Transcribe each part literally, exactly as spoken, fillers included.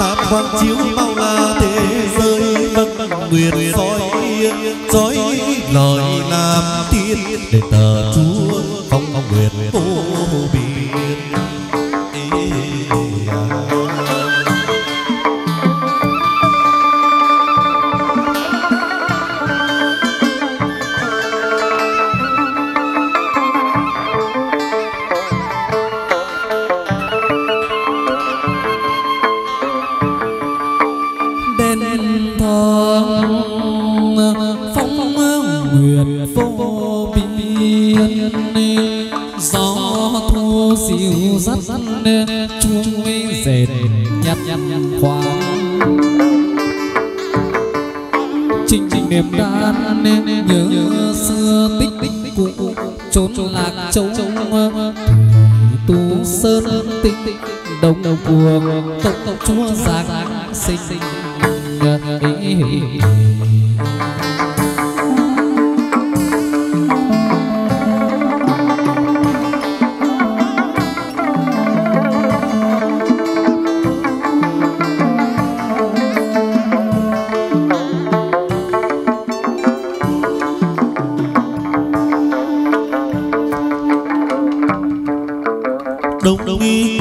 tám quang chiếu bao la thế giới vân nguyệt soi soi lời làm tiên để thờ Chúa phong nguyệt vô biên. Dịu dắt chuông dệt nhặt nhặt khoáng trình trình niềm đan nhớ xưa tích tích cũ trốn lạc châu tu sơn tích tích đồng đầu cuồng tộc tộc chúa giáng sinh đông đông y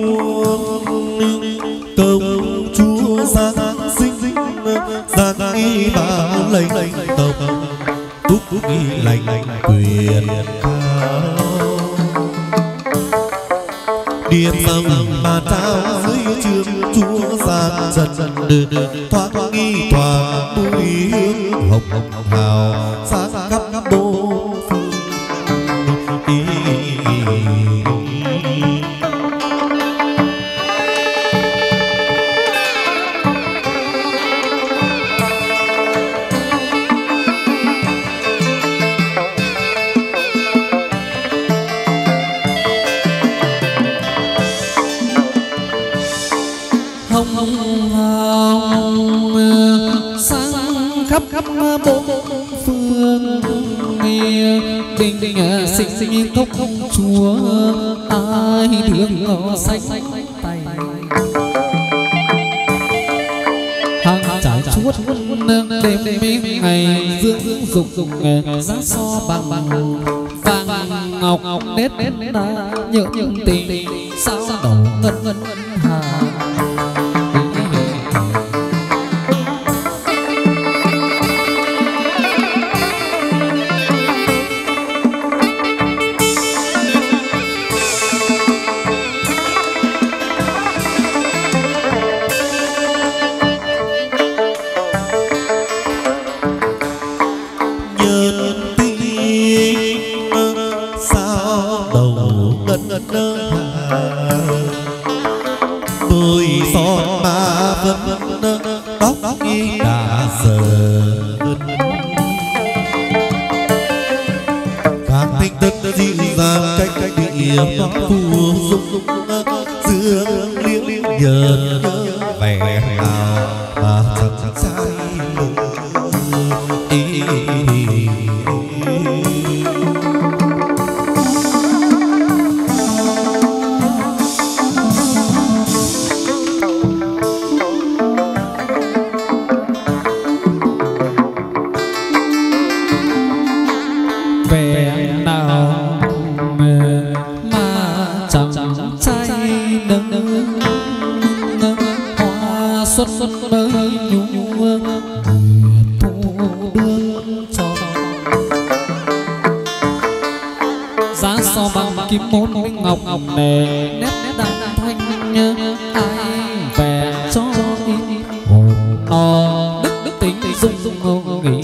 buông công chúa giáng sinh giáng y ba lệnh tộc túc y lành quyền cao điện rằng bà trao dưới trường chúa giáng dần thoát nghi thoa bụi hương hồng hồng hào sáng khắp bốn phương. hồng hồng hào sáng khắp khắp bốn phương đình đình sinh sinh cốc chúa ai thương lo xanh tay hàng trải chuốt đêm đêm ngày dương dục dục giá so bằng bằng vàng ngọc ngọc nét nét nhớ những tình sao đầu ngân ngân hà. Tôi son ma vân tóc y đã giờ các thanh tân dịu dàng cách cách địa phù dung dương liễu liễu nhờ vẻ nào mà chẳng sai xuất xuất mới nhung thu đương cho giá so bằng kim môn ngọc ngọc nề nét đàn thanh ai về cho in hồn đức đức tính dung dung ngô nghỉ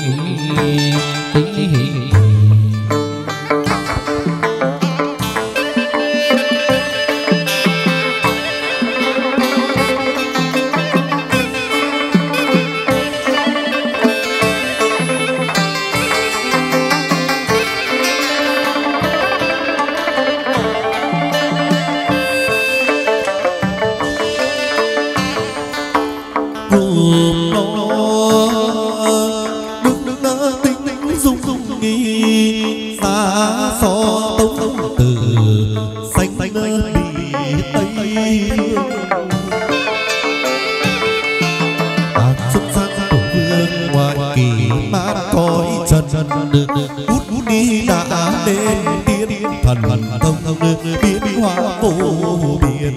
trần hút hút đi đã đến tiên thần thông thông biến hóa vô biên.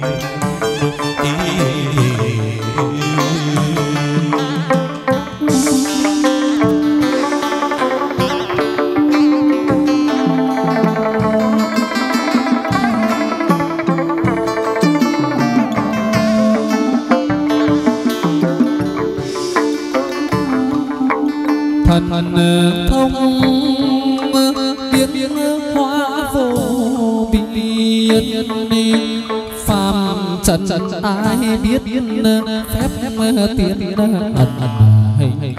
thần thông biến hóa vô biên, phàm trần ai biết phép tiến ẩn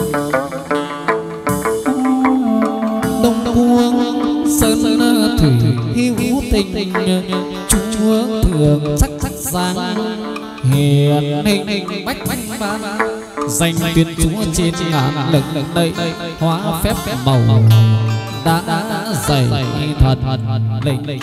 đông cuông sơn thủy hữu tình, chúa thường sắc sắc giang hiền hình bách bách ban, danh tuyên chúa trên ngàn lần đây hóa phép màu đã dày thần lệnh.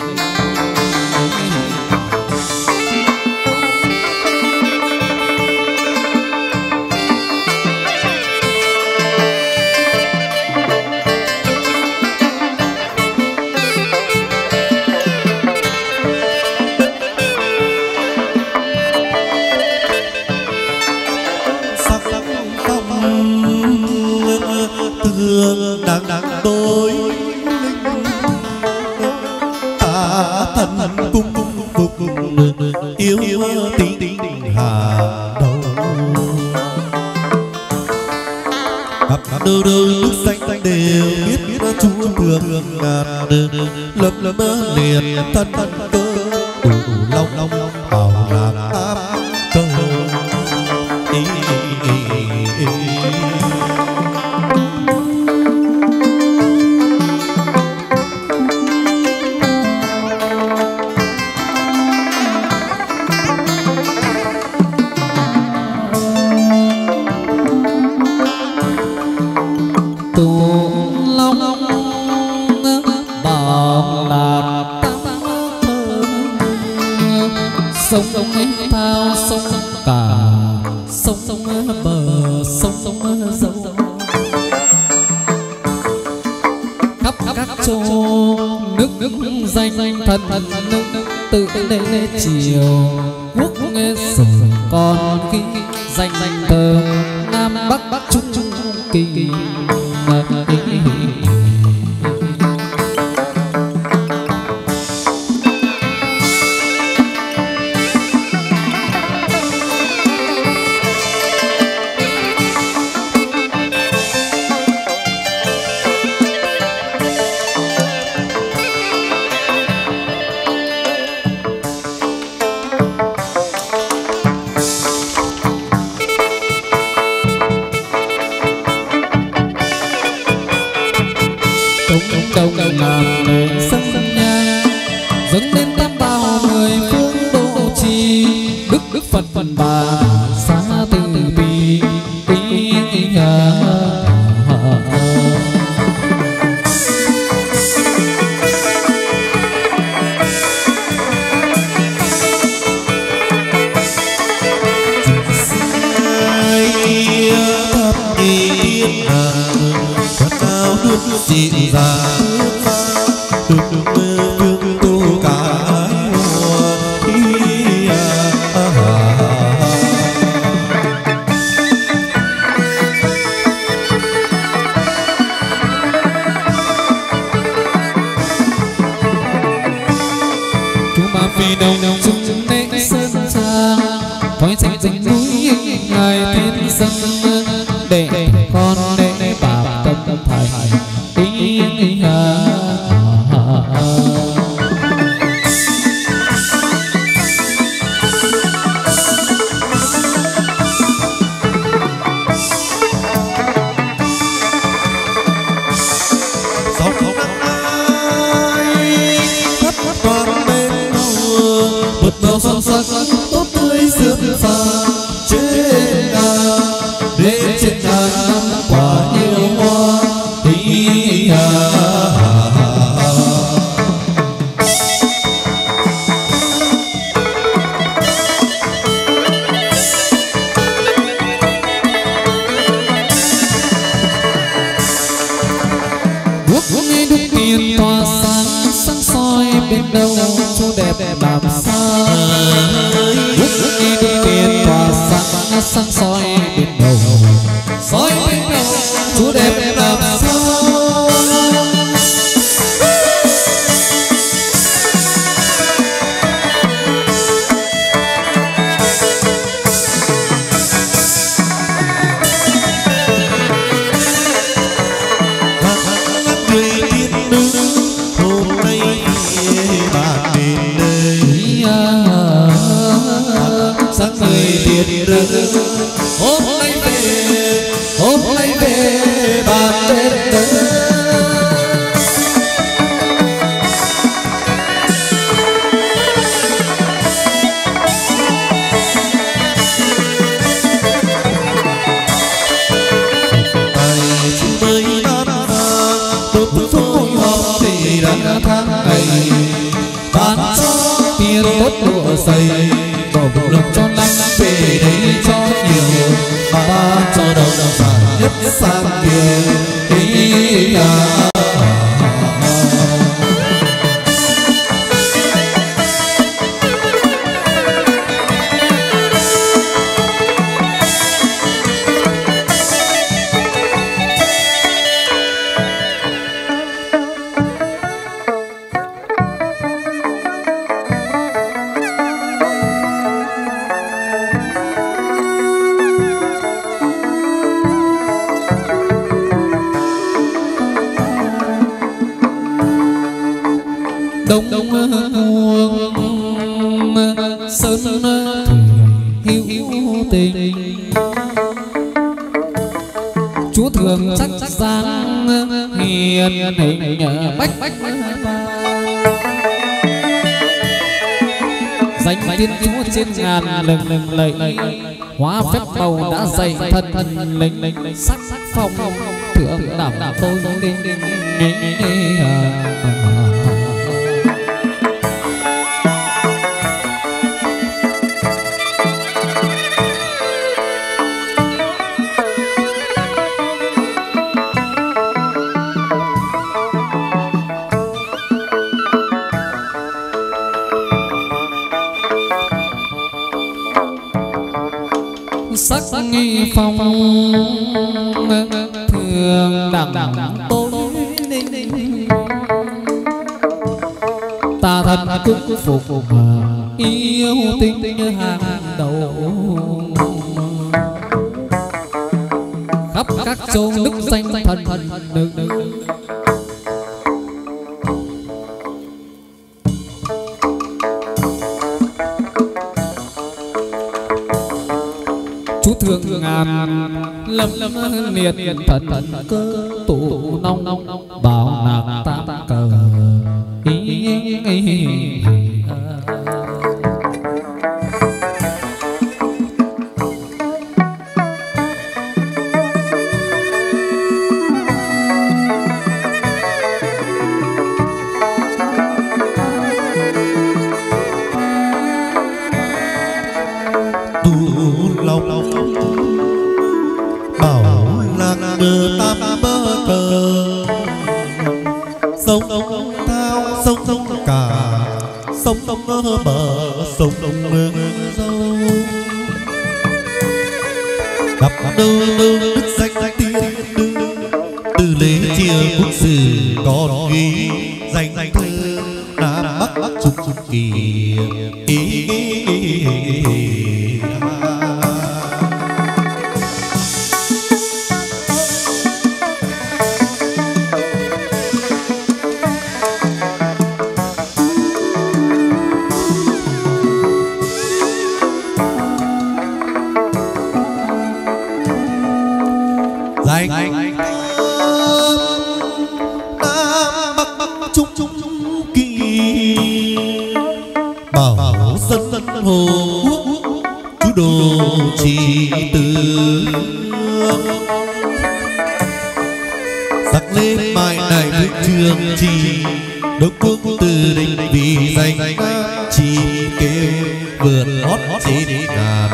Thương đang đang tối ta thần cung phục yêu tình tình hà đầu khắp nơi nước xanh xanh đều biết biết chúa thường ngàn lập lập mơ liền thân thân cơ đủ đủ long long bảo làm áp câu ý. Sông thao sông cả sông bờ sông dâu khắp các chỗ nước nước danh thần thần nước tự lễ chiều quốc nghe sử con ghi danh danh thơ nam bắc bắc trung trung kỳ. Đông đông ngàn nền sân sân nhà dâng lên tam bảo mười phương độ trì, đức đức phật phần bà xa từ bi ý nhà. Dịu dàng được được vương tu cái mùa đi à, à, à. Chúng ta phi đông đông chung chung lễ sơn xa thói thành rừng núi ngài thiên dân để con để bà tâm tâm thầy ý à, à, à. Sóng sóng ai khắp toàn bên đầu bật đầu son sắc tốt tươi sương pha trên đà để đâu chú đẹp làm sao đi đi biển tỏa sáng sáng soi bên đầu soi bên đầu chú đẹp làm sao hôm nay về hôm nay về bàn đến bán cho tiền tốt lụa dày đổ bộ lực cho năm về đây cho nhiều ba cho đầu dài nhất sang kia ý à. đông đông buông sơn hiu hiu tình chúa thường sắc dáng hiền hình bách bách danh tiên chúa trên ngàn lần lần lạy hóa phép bầu đã dày thân thân lệnh lệnh sắc sắc phong thượng đảm tôi đinh đinh sắc nghi phong thường đẳng tôi ta thân cũng phục yêu tinh hàng đầu khắp các châu nước danh thần thần nữ chú thường ngàn lâm lâm liệt thần thần cơ tụ nong nong bảo nạp tam cờ bảo lạc bờ tam bờ cờ sông thao sông sông cả sông sông bờ sông sông dâu gặp đâu đâu đức danh tiên từ lễ chia quốc sử còn ghi danh thơ nam bắc bắc trục trục kỳ danh nam bắc bắc trục trục kỳ bảo dân dân hồ chú đồ trì từ sắc lên mai đại đức trường trì đốc quốc từ đình vì danh chỉ kêu vượt hót trên ngàn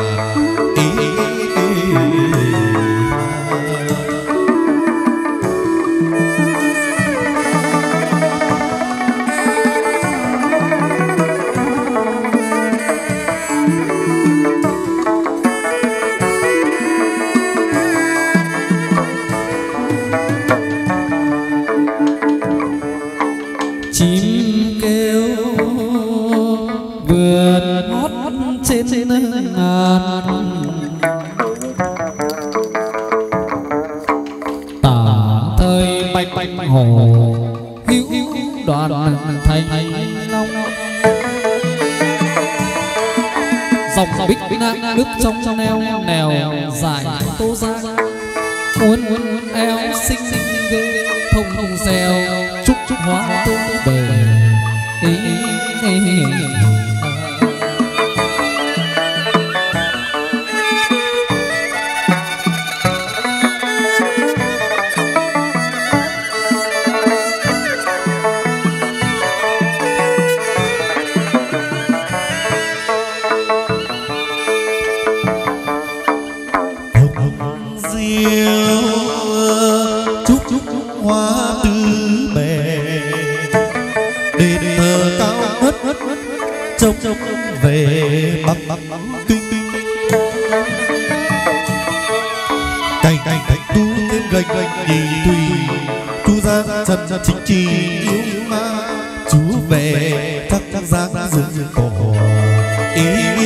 tả thời bạch bạch hồ hữu đoàn thành long dòng bích ngang nước trong neo nèo dài tô ra uốn uốn eo xinh ghê thông thông xèo trúc trúc hóa tô bề ý, ý, ý, ý. trông về bắc bắc kinh cành cành cành tu thêm gành gành nhì tùy tu ra chân chân chính trì yếu yếu ma chú về chắc chắc giang dương dương cổ ý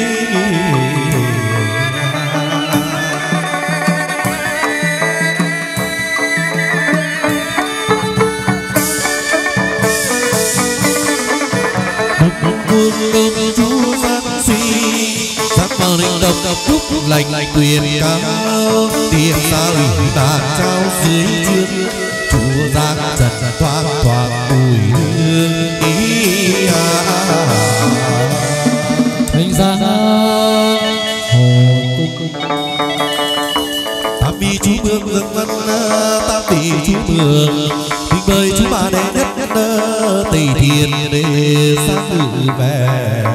chú giác suy giác vào linh độc độc đúc lành lành tuyền cao tiền xa ủy tàn trao dưới chương chúa giác trần thoáng thoáng mùi hương ý thành ra hồ cung tam bi chú mương dương văn tam tỷ chú mương tình bơi chú bà đệ nhất nhất tỷ thiên để sáng tự về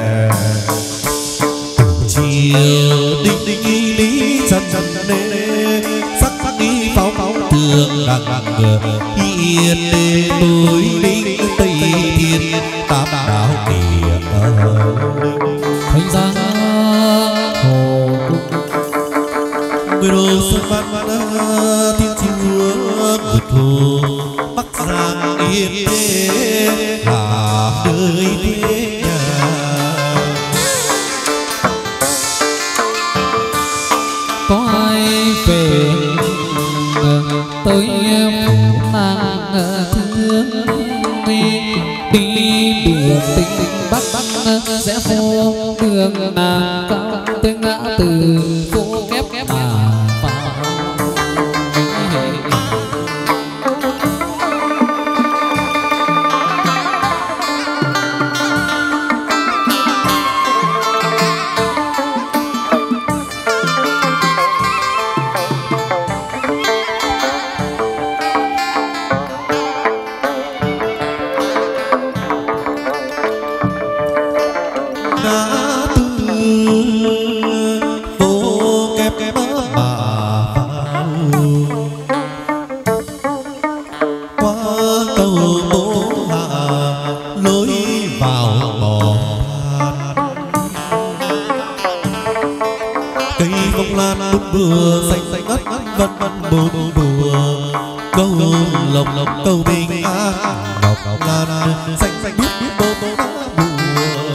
chiều đinh đinh y lý chân chân đê sắc sắc y pháo pháo thường đằng đằng hiền đê tôi linh tây thiên tam đạo kìa thành ra hồ người đồ xuân văn văn thiên chúa vượt hồ bắc giang yên thế là đời thế nhà có ai về tới phủ nàng thương đi đi đường tình tình bắc bắc sẽ phố đường nàng cao tới ngã từ phố kép kép à vừa xanh xanh ất vân vân bồn bùa câu lộc lộc câu bình an ngọc ngọc lan xanh xanh biết biết bồn bồn bùa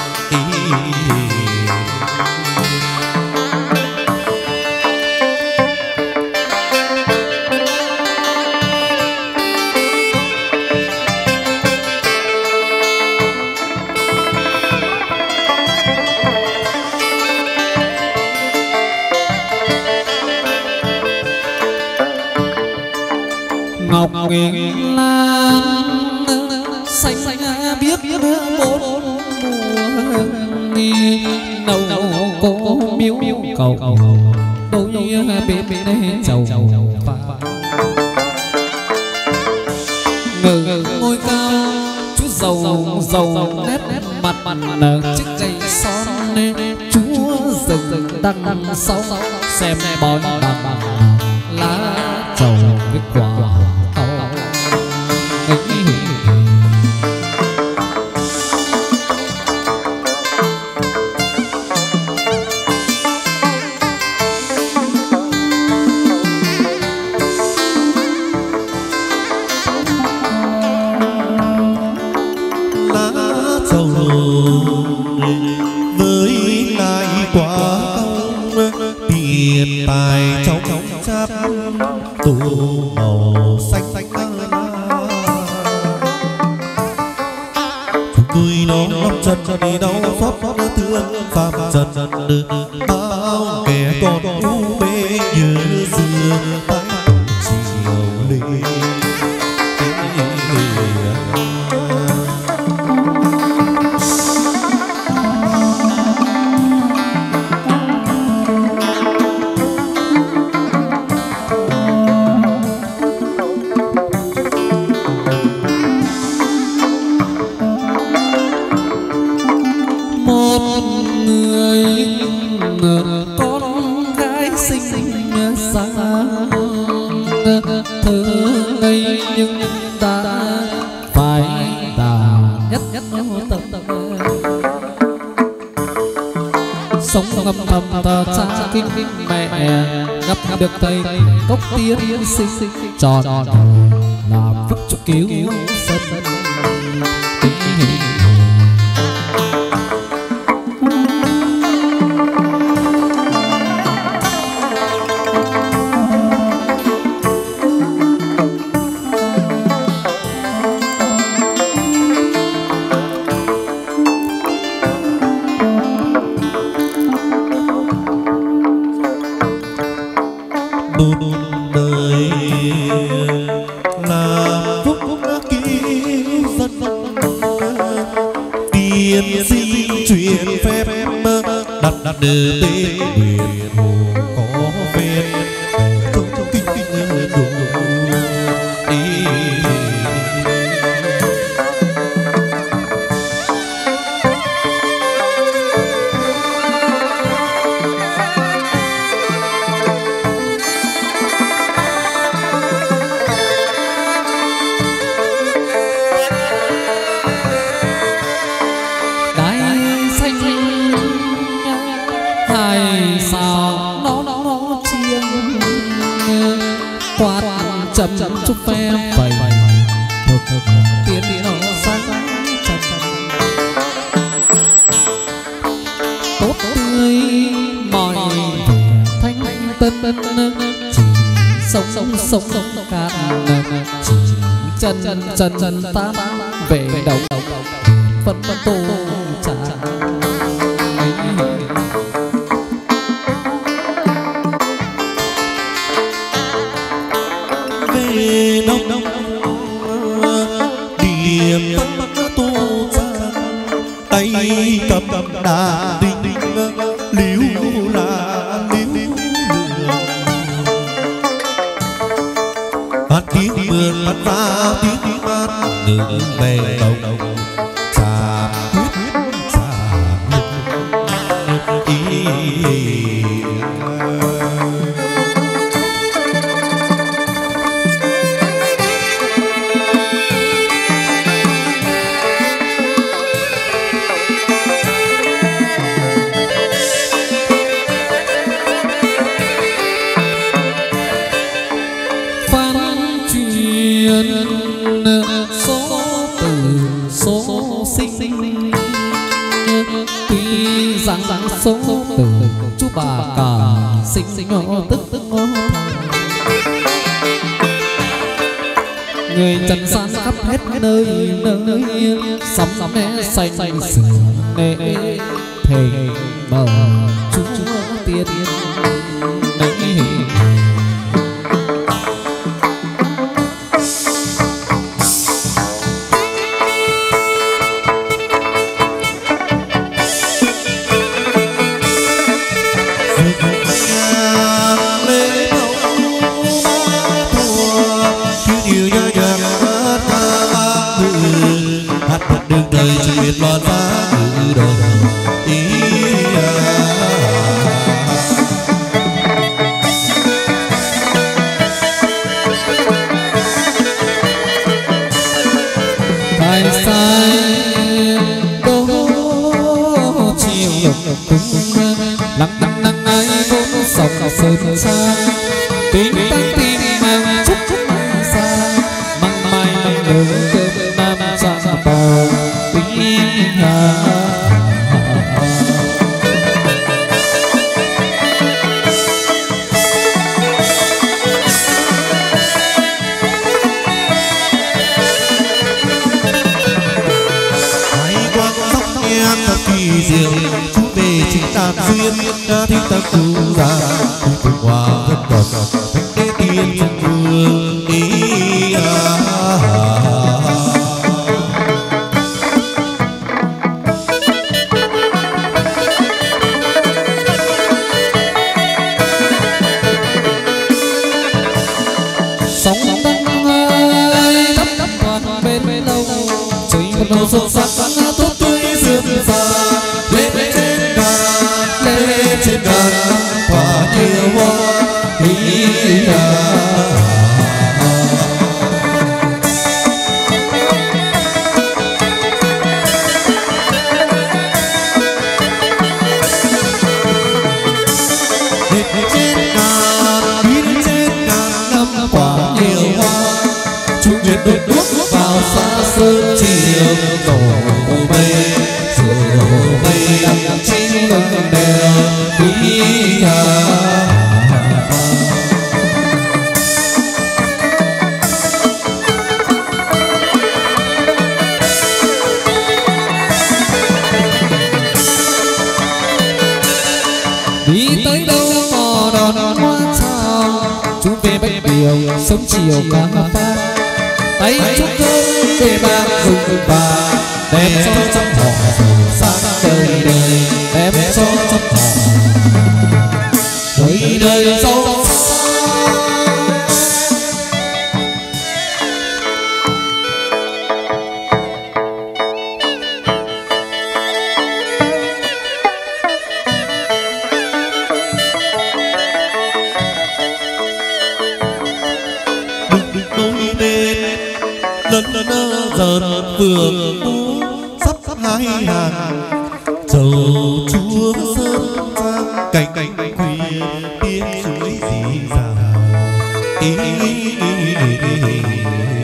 ngọc nghìn lan xanh xanh biết biết bốn mùa nâu nâu có miếu miếu cầu đôi bên bên chầu pha ngờ ngôi cao chú giàu giàu nét mặt mặt chiếc giày son chúa rừng đằng sau xem bói bằng lá trầu với quả với nai quả công tiền tài trong trong chát tù màu xanh xanh vui nó lắm chân đi đâu xót thương phạm trần bao kẻ còn u mê như xưa tay chiều ly sống ngâm thầm tờ cha kinh mẹ gặp được thầy cốc tiên sinh tròn làm phúc cho cứu sân đời là phúc cứu dân tiên sinh truyền phép đặt đặt đưa tên quyền hồ có phép trong trong kinh kinh đủ chậm chậm chúc phép vầy tiến đi nó sáng chậm tốt tươi mọi thanh tân chỉ sống sống sống sống cả chỉ chân chân chân chân ta về đầu phân phân tô trả đông đông điểm tô ra tay cầm đà đinh liếu là liếu phát tiếng mưa phát ra tiếng mát ngừng về đầu chạm huyết chạm ý số từ số sinh tuy rằng rằng số từ chú bà cả sinh sinh tức tức người trần gian khắp hết nơi nơi sắm sắm xanh xanh sườn nề thề bờ chú tiên đường đời chỉ biết lo ra từ đầu ý tại sai đô chiều cùng lặng lặng lặng ai vốn sọc sơn xa tiếng tăng tim mang chút chút xa măng mai đường cơm nam xa bờ tiếng hà đàn duyên thi tâm cứu ra cùng hòa dân tộc thánh đế tiên trung vương ý à. Màu sông sắc tốt tươi dương xa lên trên đàn lên trên đàn quả nhiều hoa ý à. Lên trên đàn đi trên đàn năm quả nhiều hoa Trung Nguyên đốt đuốc vào xa sơn chiều đổ mây chiều mây đằng trên lưng đèo quý à. Đi tới đâu mò đòn hoa sao chúng về bách điều sớm chiều cá pha tay chúc thơm về ba dùng bà đem cho trăm họ sang đời đời đem cho trăm họ đời đời sau. Dần phường tú sắp sắp hai hàng chầu chúa sơn trang cành cành khuya tiếng suối rì rào ý, ý, ý, ý, ý, ý.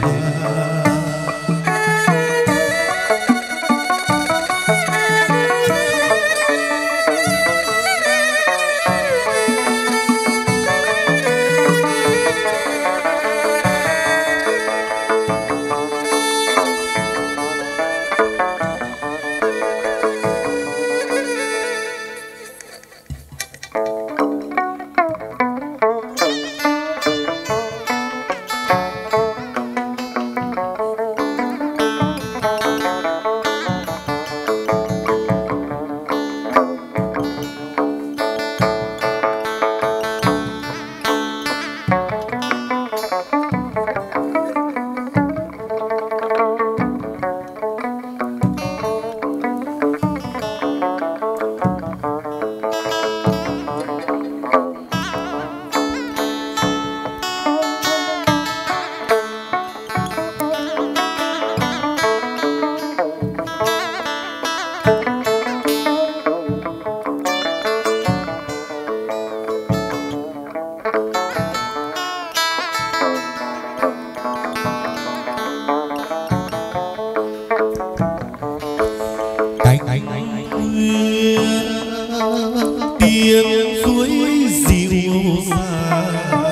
Tiếng suối dịu xa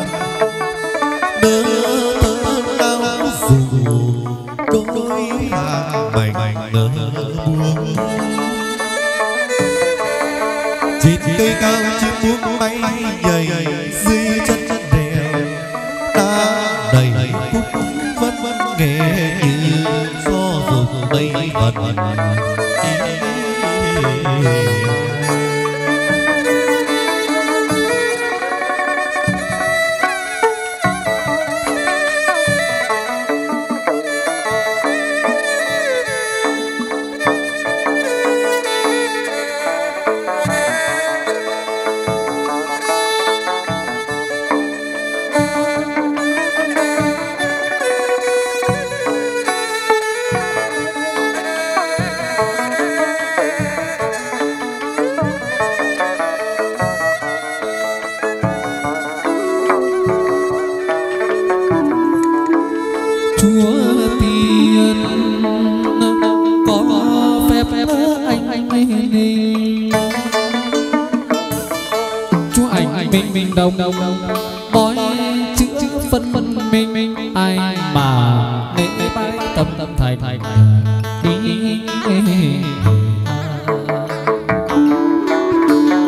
đỡ tớ đau dù đôi hàng mảnh nở buông trên cây cao chim buông bay nhảy dưới chân đèo ta đầy phúc vẫn vẫn nghe như gió rụng mây vần đồng nói chữ phân phân minh minh ai mà nên bái tâm tâm thành thành ý, ý, ý, ý.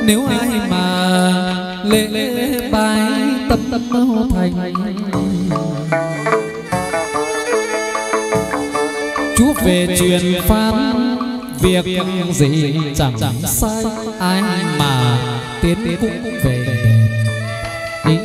nếu ai mà lễ bái tâm tâm thành, Chúa về truyền phán việc gì chẳng sai, ai mà tiến cũng về đền.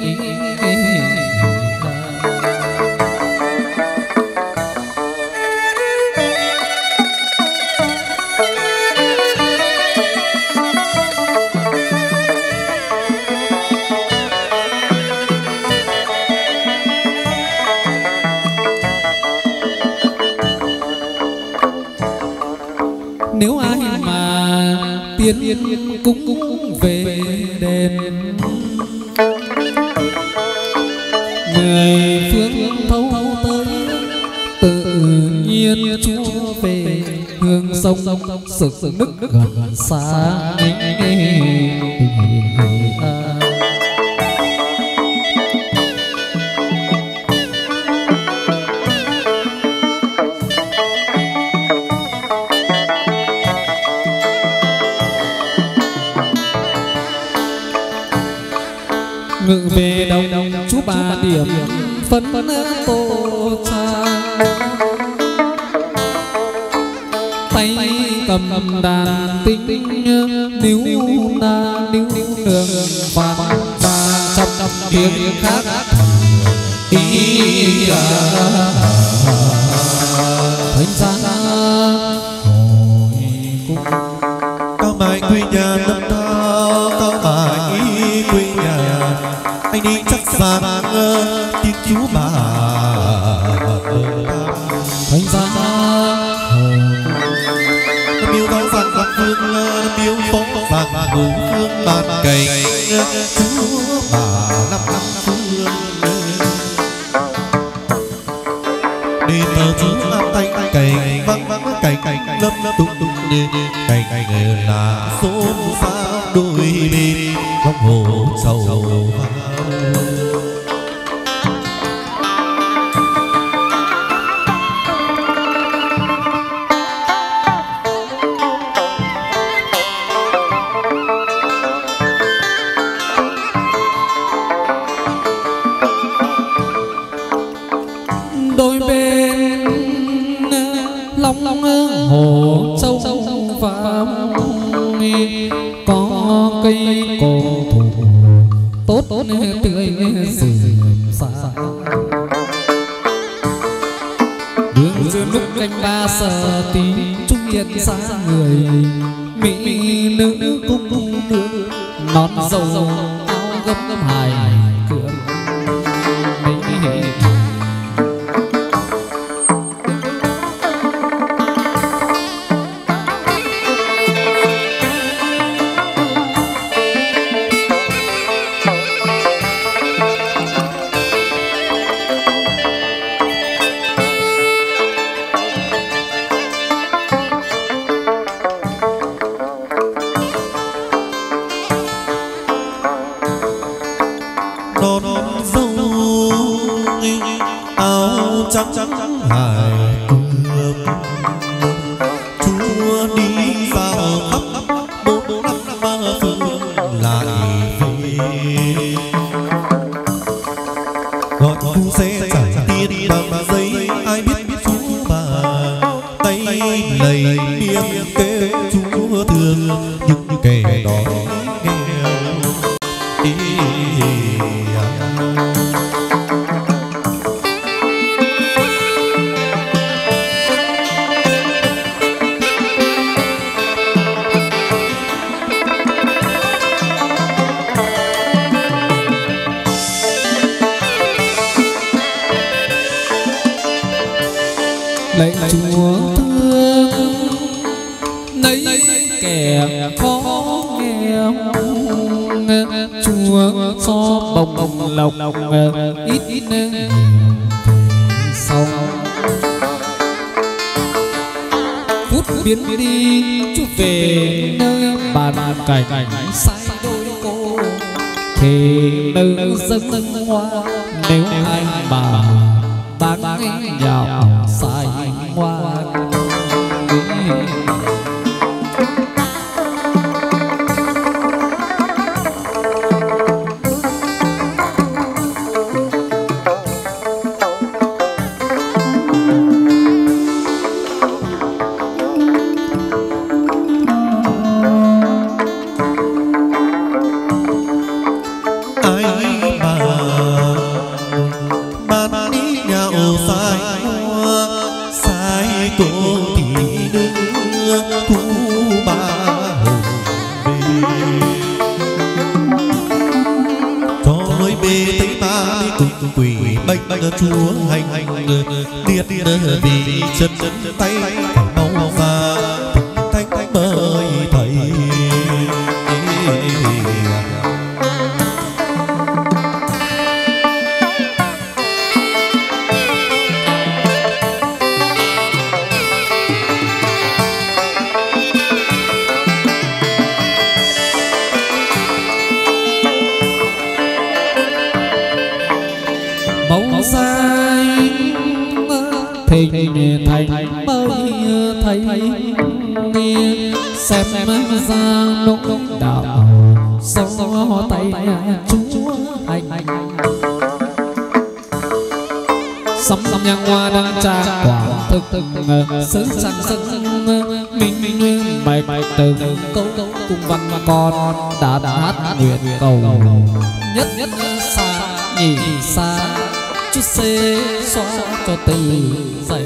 Nếu ai mà tiến cũng về đền, mười phương thấu tới tự nhiên Chúa về, hương sông sực nước gần xa. Ngự về đồng chú bà điểm phấn tô cha, tay cầm đàn tinh níu na níu nương và và trong tiếng khác ý thánh giá hồi cung. Cao mãi quê nhà năm đó, cao mãi quê nhà anh đi chắc vàng tiếng Chúa bà thánh giá miêu vàng vàng vàng phương miêu phố vàng ngủ phương bàn cày Chúa bà năm năm phương đi tờ Chúa làm tay cày vang vang cày cày lấp lấp tung tung đi cày cày nghề là xôn xao đôi bên trong hồ sầu đôi bên long long hồ sâu và có cây cổ thụ tốt tốt tươi rừng xa, đường giữa lúc canh ba giờ tí trung hiện xa người mỹ nữ cung nương non dầu áo gấm gấm hài cửa lạy Chúa thương nấy kẻ khó nghèo, Chúa cho bồng bồng lộc ít ít nhiều sau phút biến đi Chúa về nơi bàn cảnh sai đôi cô thì nơi dân hoa nếu ai bà bác nhạo sai hoa. cho lối bê tây ta đi cùng quỷ bênh chúa hành hành điệt vì chân tay mau ra thánh thánh mới thầy. bóng sai thình thành mới thấy xem ra nỗi đạo gió tay chúa hành sắm sắm nhang hoa đang trà quả thực thực sứ sang sân mình mình mày mày từ câu cùng văn con đã đã hát nguyện cầu nhất nhất xa nhị xa chút xê xóa cho từ dậy.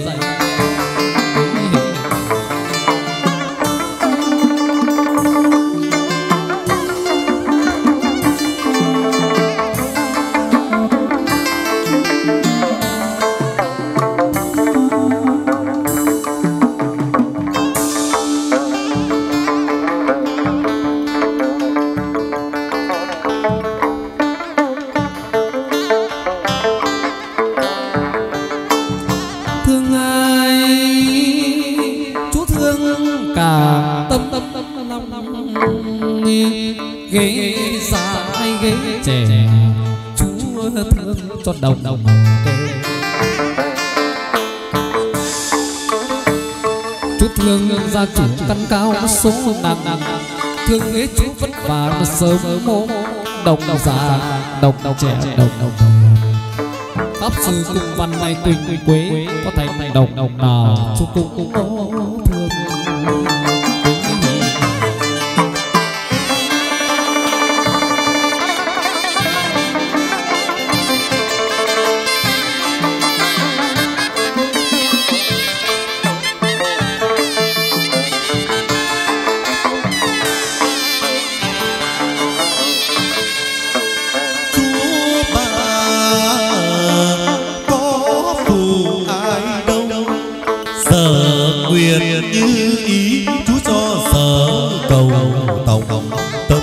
Ghế dài ghế trẻ chúa thương cho đồng đồng chút thương gia chủ căn cao số nặng thương ghế chú vất vả mà sớm mô đồng già đồng trẻ đồng đồng pháp sư cùng văn này quỳnh quế có thành đồng đồng nào chú cùng cũng có thương. Như ý chú cho sở cầu tàu tâm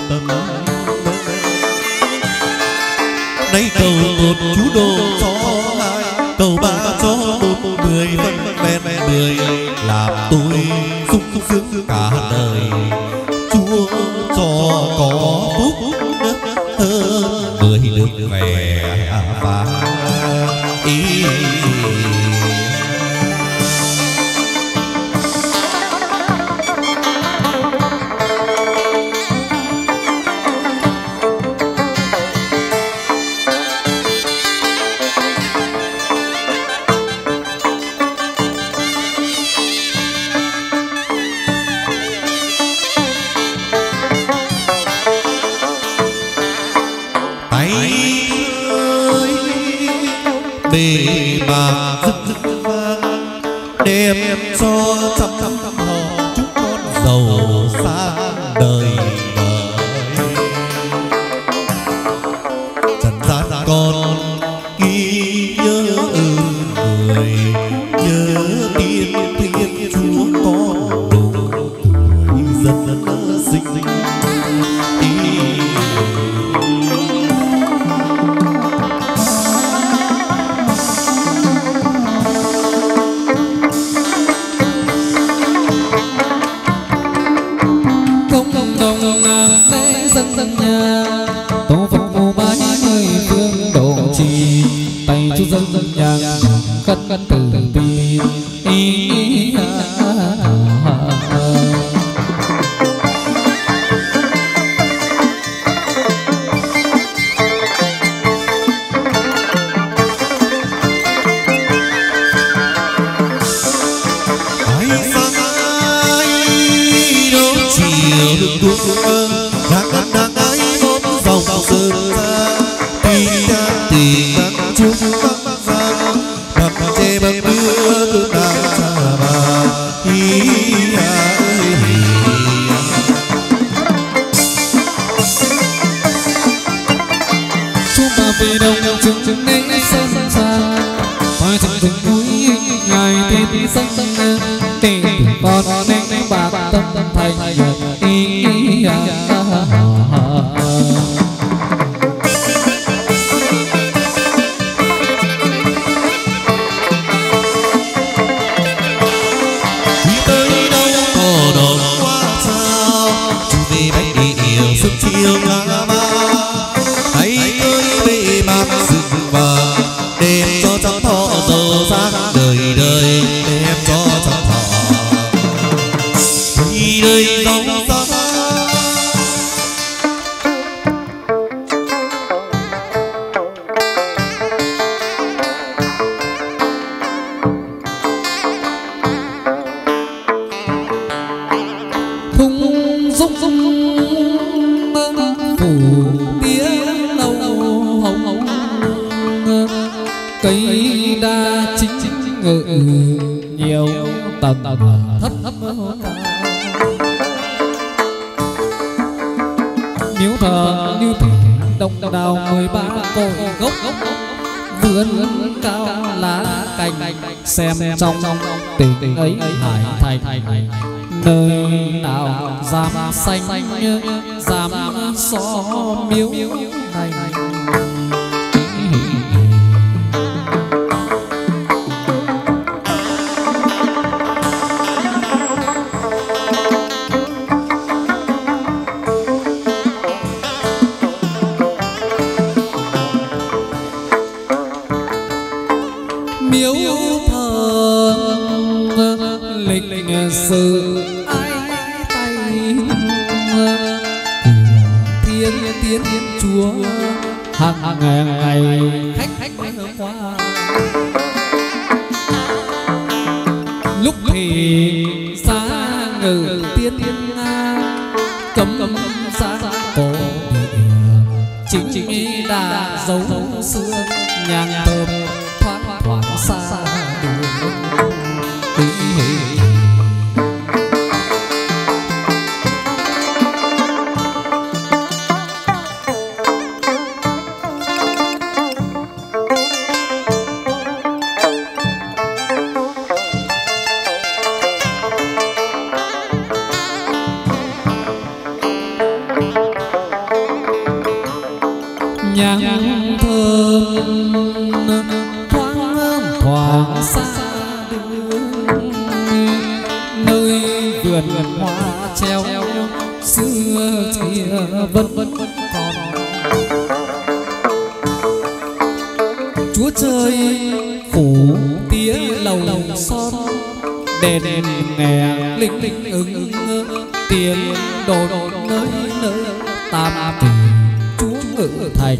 nay cầu một chú đồ cho hai cầu ba cho một mười vân ven mười làm tôi sung sướng cả đời chúa cho có phúc hơn mười nước vẻ và ý. Bề mà rực rực vang đem cho trăm trăm họ chúc con giàu sang đời đời trần gian con ghi nhớ người nhớ tiên thiên chúa con đủ tuổi dân sinh sinh dân dân nhà tổ phật mô bái mười phương độ trì tay chú dân dân nhà cất cất từ bi ý về đông chứng chứng nên sơn xa phải từng từng núi ngày tiên dân để con nên bạc tâm thành ý sức chiều ngã ba hãy ơi về mặt rừng vàng đem cho cháu thọ giàu sang đời đời đem cho cháu thọ vì đời giàu sang thung dung dung phủ tía lâu hồng cây đa chính ngự nhiều tầng thấp thấp miếu thờ như thể đông đào mười ba cội gốc vườn cao lá cành xem trong tình ấy hải thành nơi nào dám xanh dám xó miếu này miếu thờ lịch sử thiên tiến chúa hàng ngày ngày khách khách qua lúc thì xa ngự tiên cấm cấm xa cổ chính chính đã dấu xưa nhang thơm thoáng thoáng xa đường nhang thơm thoáng thoáng xa đường nơi vườn hoa treo xưa kia vẫn vẫn còn chúa trời phủ tía lầu son đèn nghe linh linh ứng ứng tiền đồn nơi nơi tam tình chúa ngự thành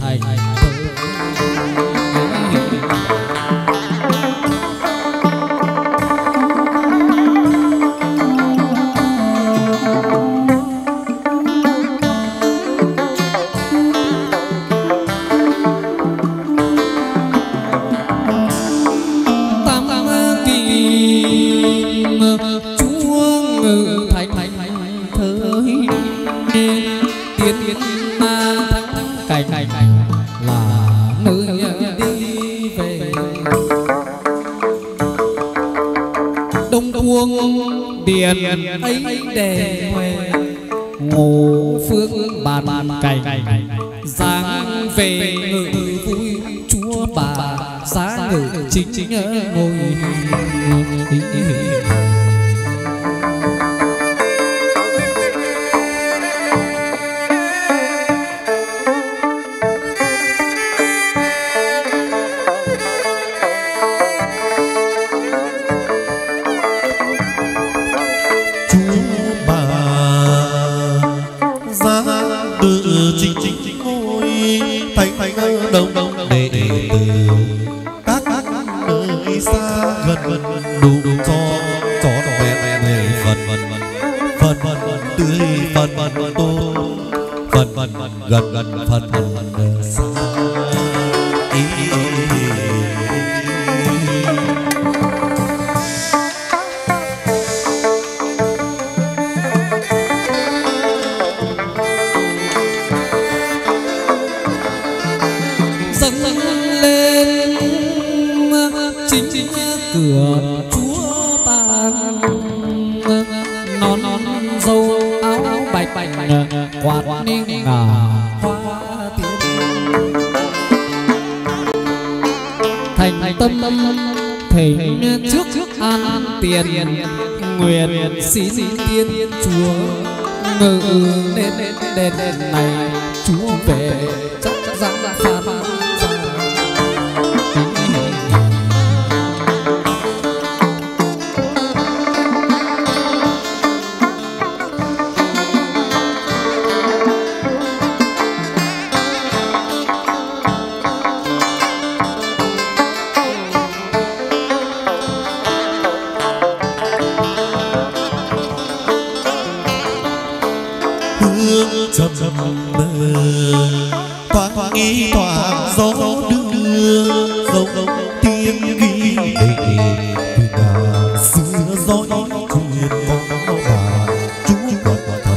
là nơi đi về đông cuông điền ấy đề huệ ngô phương bàn cày giang về ngự vui chúa bà giá ngự chính chính ngồi đông đông đệ tử các nơi xa gần đủ đủ cho cho vẹn vẹn phần phần phần phần tươi phần phần tô phần phần gần gần phần phần xa ý dâng cửa chúa ta, non non dâu áo áo bạch bạch quạt niên ngà hoa tiến, thành tâm thỉnh trước trước an tiền, nguyện xin tiên chúa ngự đến đền này, chúa về chắc rằng phan chậm mơ thoáng nghi thoáng gió đưa dấu tiếng ghi lệ từ ngàn xưa dõi truyền có bà chú quật thầm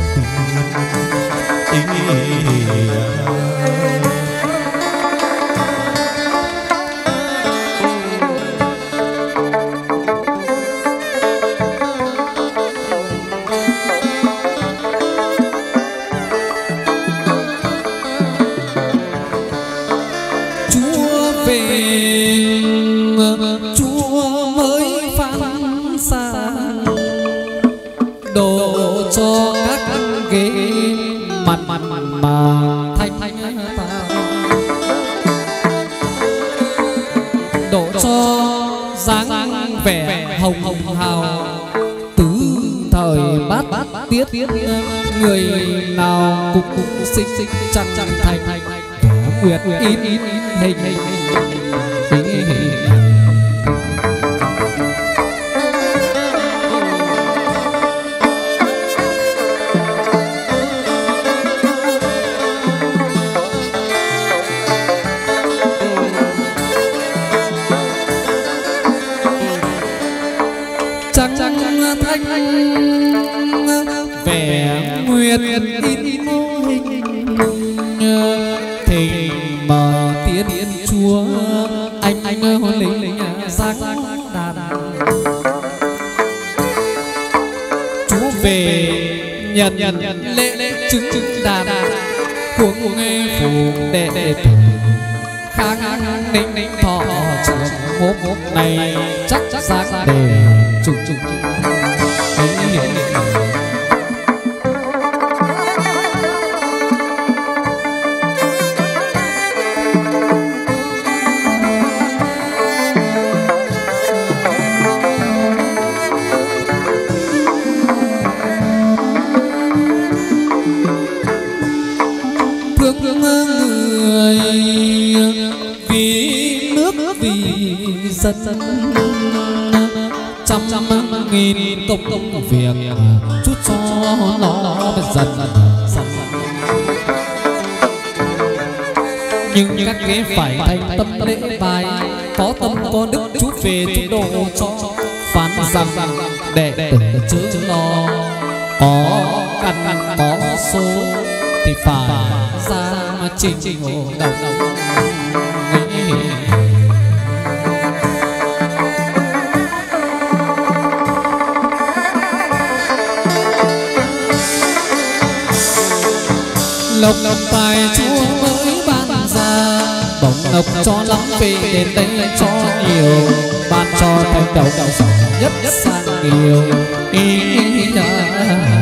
chúa mới phán xa độ cho các ghế mặt mặt mà thanh thanh ta, độ cho dáng vẻ hồng hồng hào tứ thời bát bát tiết tiết người nào cũng cũng sinh sinh chẳng chẳng thành nguyệt in in hình hình trăng trăng thanh vẻ nguyệt in mô hình thì mà tiến chúa anh anh hôn lính lính sáng đàn chúa về nhận nhận lễ lễ chứng chứng đàn cuống nghe phù đệ đệ tử khang khang ninh ninh thọ trường hốp hốp này chắc chắc sáng đề trùng trùng người vì nước vì dân trăm trăm nghìn công công việc chút cho nó dần dần nhưng các ghế phải thành tâm lễ bài có tâm có đức chút về chút độ cho phán rằng đệ tử chớ lo có căn có số thì phải ra mà trình trình ngộ đầu đầu lộc lộc tài chúa mới ban ra bổng lộc cho lắm về đến đây cho nhiều ban cho thành đầu đầu nhất sang nhiều ý, ý, ý, ý, ý, ý, ý, ý, ý, ý, ý, ý,